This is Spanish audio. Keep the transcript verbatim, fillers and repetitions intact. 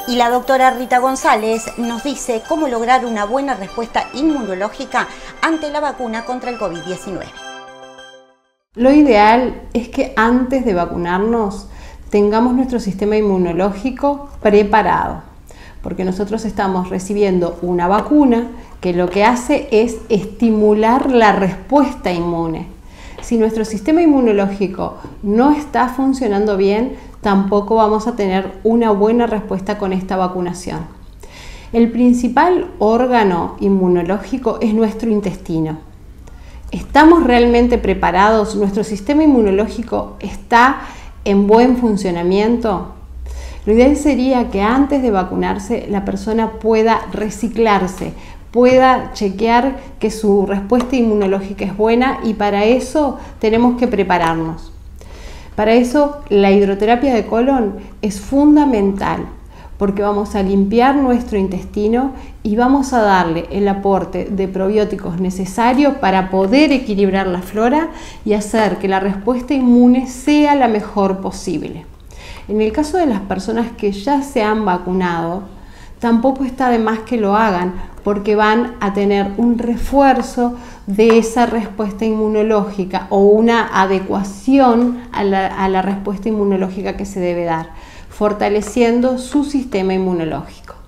Y la doctora Rita González nos dice cómo lograr una buena respuesta inmunológica ante la vacuna contra el COVID diecinueve. Lo ideal es que antes de vacunarnos tengamos nuestro sistema inmunológico preparado, porque nosotros estamos recibiendo una vacuna que lo que hace es estimular la respuesta inmune. Si nuestro sistema inmunológico no está funcionando bien, tampoco vamos a tener una buena respuesta con esta vacunación. El principal órgano inmunológico es nuestro intestino. ¿Estamos realmente preparados? ¿Nuestro sistema inmunológico está en buen funcionamiento? Lo ideal sería que antes de vacunarse la persona pueda reciclarse, pueda chequear que su respuesta inmunológica es buena, y para eso tenemos que prepararnos. Para eso la hidroterapia de colon es fundamental, porque vamos a limpiar nuestro intestino y vamos a darle el aporte de probióticos necesario para poder equilibrar la flora y hacer que la respuesta inmune sea la mejor posible. En el caso de las personas que ya se han vacunado, tampoco está de más que lo hagan, porque van a tener un refuerzo de esa respuesta inmunológica o una adecuación a la, a la respuesta inmunológica que se debe dar, fortaleciendo su sistema inmunológico.